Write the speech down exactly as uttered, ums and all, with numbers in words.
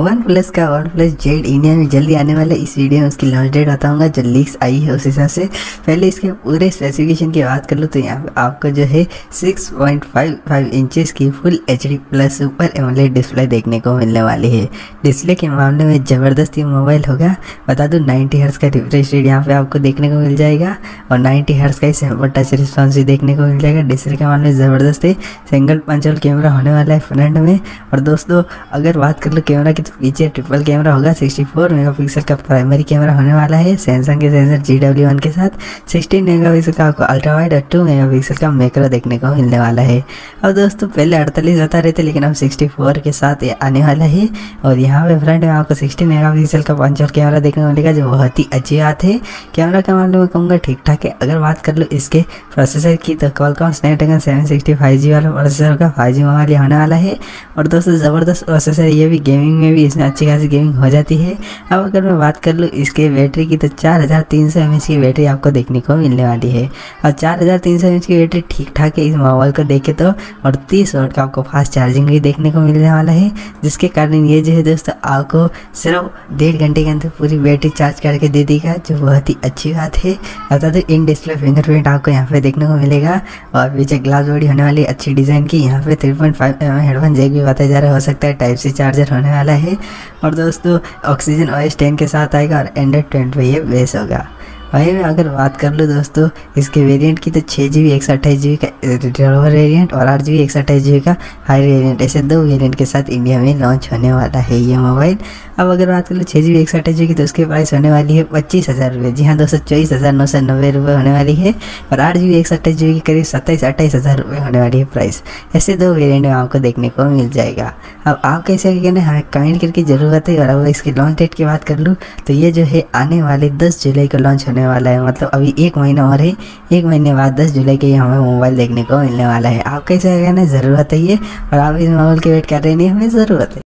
One plus का OnePlus Z India में जल्दी आने वाला इस वीडियो में उसकी लॉन्च डेट बताऊंगा जो लीक्स आई है उस हिसाब से। पहले इसके पूरे स्पेसिफिकेशन की बात कर लो तो यहाँ पे आपको जो है six point five five inches की full H D plus super AMOLED display देखने को मिलने वाली है। डिस्प्ले के मामले में ज़बरदस्त ही मोबाइल होगा। बता दूँ नाइन्टी हर्ट्ज़ का रिफ्रेश रेट यहाँ पे आपको देखने को मिल जाएगा और नाइन्टी हर्ट्ज़ का ही सैंपल टच रिस्पॉन्स भी देखने को मिल जाएगा। डिस्प्ले के मामले में ज़बरदस्त है। सिंगल पंच होल कैमरा होने वाला है फ्रंट में। और दोस्तों अगर बात कर लो कैमरा की तो पीछे ट्रिपल कैमरा होगा। सिक्सटी फोर मेगापिक्सल का प्राइमरी कैमरा होने वाला है सैमसंग के सेंसर जी डब्ल्यू वन के साथ। सिक्सटीन मेगापिक्सल का आपको अल्ट्रा वाइड और टू मेगापिक्सल का मैक्रो देखने को मिलने वाला है। और दोस्तों पहले अड़तालीस बता रहे थे लेकिन अब सिक्सटी फोर के साथ ये आने वाला है। और यहाँ पे फ्रंट में आपको सिक्सटीन मेगापिक्सल का पंच होल कैमरा देखने को मिलेगा जो बहुत ही अच्छी बात है। कैमरा के मामले में कहूँगा ठीक ठाक है। अगर बात कर लो इसके प्रोसेसर की तो Qualcomm Snapdragon seven sixty five G वाला प्रोसेसर का फाइव जी मोबाइल होने वाला है। और दोस्तों ज़बरदस्त प्रोसेसर ये भी गेमिंग में भी इसमें अच्छी खासी गेमिंग हो जाती है। अब अगर मैं बात कर लूँ इसके बैटरी की तो चार हज़ार तीन सौ एम एच की बैटरी आपको देखने को मिलने वाली है। और चार हज़ार तीन सौ एम एच की बैटरी ठीक ठाक है इस मोबाइल को देखे तो। और तीस वाट का आपको फास्ट चार्जिंग भी देखने को मिलने वाला है जिसके कारण ये जो है दोस्तों आपको सिर्फ डेढ़ घंटे के अंदर पूरी बैटरी चार्ज करके दे देगा जो बहुत ही अच्छी बात है। बता दो इन डिस्प्ले फिंगरप्रिंट आपको यहाँ पे देखने को मिलेगा। और पीछे ग्लास बॉडी होने वाली अच्छी डिज़ाइन की। यहाँ पे three point five M M headphone jack भी बताया जा रहा है, हो सकता है टाइप सी चार्जर होने वाला है। और दोस्तों ऑक्सीजन ओ एस टेन के साथ आएगा और एंड्रॉइड ट्वेंटी पे ये बेस होगा। वहीं में अगर बात कर लूँ दोस्तों इसके वेरिएंट की तो छः जी बी एक सौ अट्ठाईस जी बी का लोअर वेरिएंट और आठ जी बी एक सौ अट्ठाईस जी बी का हाई वेरिएंट, ऐसे दो वेरिएंट के साथ इंडिया में लॉन्च होने वाला है ये मोबाइल। अब अगर बात कर लो छः जी बी एक सौ अट्ठाईस जी बी की तो उसकी प्राइस होने वाली है पच्चीस हज़ार रुपये। जी हाँ दोस्तों चौबीस हज़ार नौ सौ नब्बे रुपये होने वाली है। और आठ जी बी एक सौ अट्ठाईस जी बी की करीब सत्ताईस अट्ठाईस हज़ार रुपये होने वाली है प्राइस। ऐसे दो वेरिएंट में आपको देखने को मिल जाएगा। अब आप कैसे कहना हमें कमेंट करके ज़रूरत है। और अब इसकी लॉन्च डेट की बात कर लूँ तो ये जो है आने वाले दस जुलाई को लॉन्च होने वाला है। मतलब अभी एक महीना और है, एक महीने बाद दस जुलाई के हमें मोबाइल देखने को मिलने वाला है। आप कैसे कहना ज़रूरत है ये और आप इस मोबाइल की वेट कर रहे नहीं, हमें ज़रूरत है।